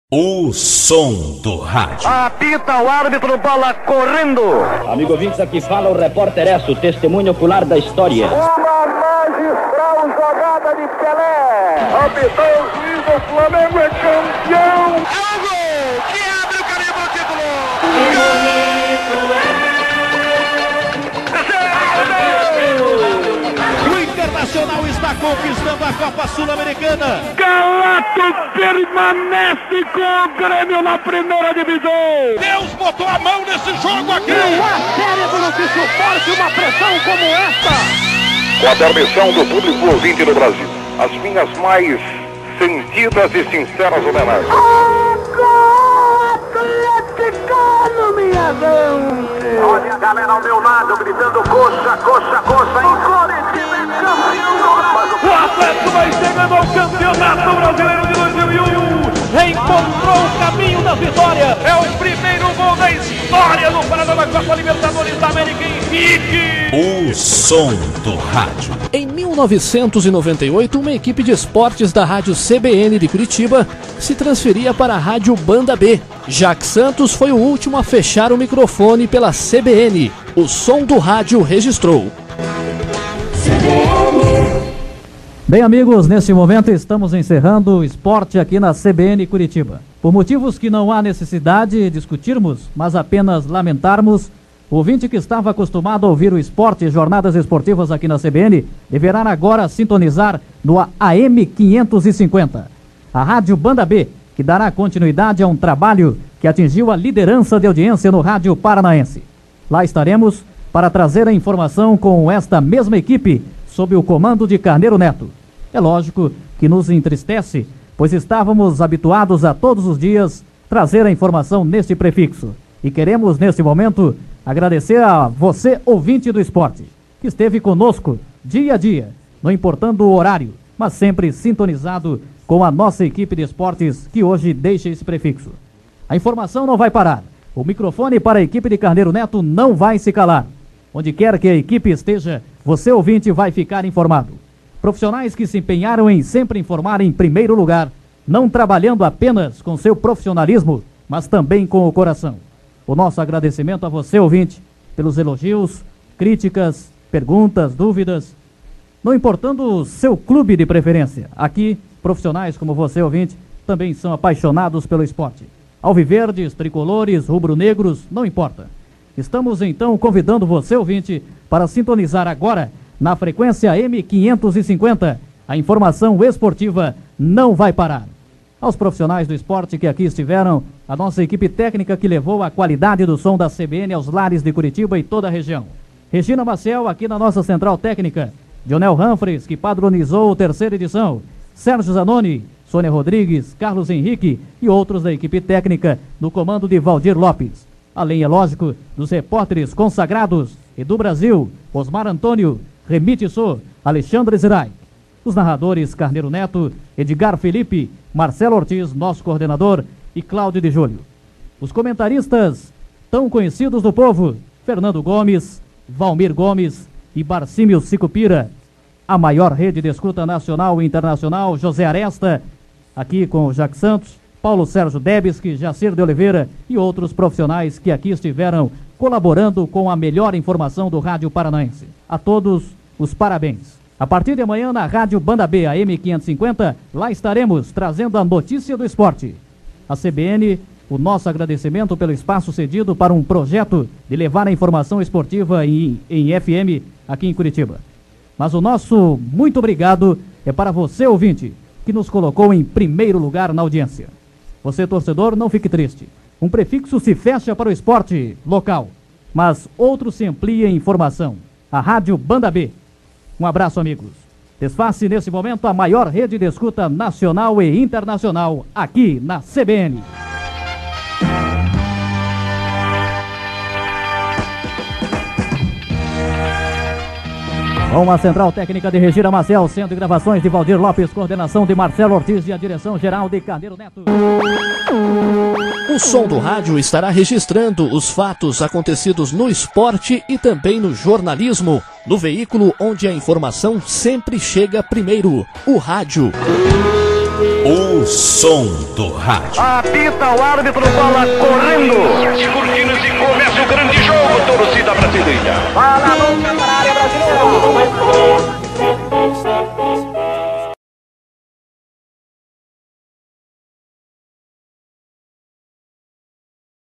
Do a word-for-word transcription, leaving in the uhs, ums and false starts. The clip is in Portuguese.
O som do rádio. Apita o árbitro, bola correndo. Amigo ouvintes, aqui fala o repórter Esso, testemunho ocular da história. Uma magistral jogada de Pelé. Apitou o juiz, o Flamengo é campeão. É o gol que abre o carimbo do título. Que bonito é. O Internacional está conquistando a Copa Sul-Americana. Galato permanece com o Grêmio na primeira divisão. Deus botou a mão nesse jogo aqui. Não há cérebro que suporte uma pressão como esta. Com a permissão do público ouvinte do Brasil, as minhas mais sentidas e sinceras homenagens. Atleticano, minha gente. Olha a galera ao meu lado gritando coxa, coxa, coxa. Em Coritiba é campeão do Brasil. O Atlético vai chegando ao Campeonato Brasileiro de dois mil e um. Reencontrou o caminho da vitória. É o primeiro gol da história do Paraná na Copa Libertadores da América em Pique. O som do rádio. Em mil novecentos e noventa e oito, uma equipe de esportes da rádio C B N de Curitiba se transferia para a rádio Banda B. Jacques Santos foi o último a fechar o microfone pela C B N. O som do rádio registrou. Bem, amigos, neste momento estamos encerrando o esporte aqui na C B N Curitiba. Por motivos que não há necessidade de discutirmos, mas apenas lamentarmos, o ouvinte que estava acostumado a ouvir o esporte e jornadas esportivas aqui na C B N deverá agora sintonizar no A M quinhentos e cinquenta. A rádio Banda B, que dará continuidade a um trabalho que atingiu a liderança de audiência no rádio paranaense. Lá estaremos para trazer a informação com esta mesma equipe sob o comando de Carneiro Neto. É lógico que nos entristece, pois estávamos habituados a todos os dias trazer a informação neste prefixo. E queremos, neste momento, agradecer a você, ouvinte do esporte, que esteve conosco dia a dia, não importando o horário, mas sempre sintonizado com a nossa equipe de esportes que hoje deixa esse prefixo. A informação não vai parar. O microfone para a equipe de Carneiro Neto não vai se calar. Onde quer que a equipe esteja, você, ouvinte, vai ficar informado. Profissionais que se empenharam em sempre informar em primeiro lugar, não trabalhando apenas com seu profissionalismo, mas também com o coração. O nosso agradecimento a você, ouvinte, pelos elogios, críticas, perguntas, dúvidas, não importando o seu clube de preferência. Aqui, profissionais como você, ouvinte, também são apaixonados pelo esporte. Alviverdes, tricolores, rubro-negros, não importa. Estamos então convidando você, ouvinte, para sintonizar agora na frequência M quinhentos e cinquenta. A informação esportiva não vai parar. Aos profissionais do esporte que aqui estiveram, a nossa equipe técnica que levou a qualidade do som da C B N aos lares de Curitiba e toda a região. Regina Maciel aqui na nossa central técnica. Dionel Humphreys, que padronizou a terceira edição. Sérgio Zanoni, Sônia Rodrigues, Carlos Henrique e outros da equipe técnica no comando de Valdir Lopes. Além, é lógico, dos repórteres consagrados Edu Brasil, Osmar Antônio, Remi Tissot, Alexandre Zirai. Os narradores Carneiro Neto, Edgar Felipe, Marcelo Ortiz, nosso coordenador, e Cláudio de Júlio. Os comentaristas tão conhecidos do povo, Fernando Gomes, Valmir Gomes e Barcímio Sicupira. A maior rede de escuta nacional e internacional, José Aresta, aqui com o Jacques Santos, Paulo Sérgio Debski, Jacir de Oliveira e outros profissionais que aqui estiveram colaborando com a melhor informação do rádio paranaense. A todos, os parabéns. A partir de amanhã, na rádio Banda B, a M quinhentos e cinquenta, lá estaremos trazendo a notícia do esporte. A C B N, o nosso agradecimento pelo espaço cedido para um projeto de levar a informação esportiva em, em F M aqui em Curitiba. Mas o nosso muito obrigado é para você, ouvinte, que nos colocou em primeiro lugar na audiência. Você, torcedor, não fique triste. Um prefixo se fecha para o esporte local, mas outro se amplia em informação. A rádio Banda B. Um abraço, amigos. Desface nesse momento a maior rede de escuta nacional e internacional aqui na C B N. Com a central técnica de Regina Maciel, centro de gravações de Valdir Lopes, coordenação de Marcelo Ortiz e a direção geral de Carneiro Neto. O som do rádio estará registrando os fatos acontecidos no esporte e também no jornalismo, no veículo onde a informação sempre chega primeiro, o rádio. O som do rádio. Apita o árbitro, bola correndo. As cortinas e começa o grande jogo, torcida brasileira. Bola nunca para a área brasileira.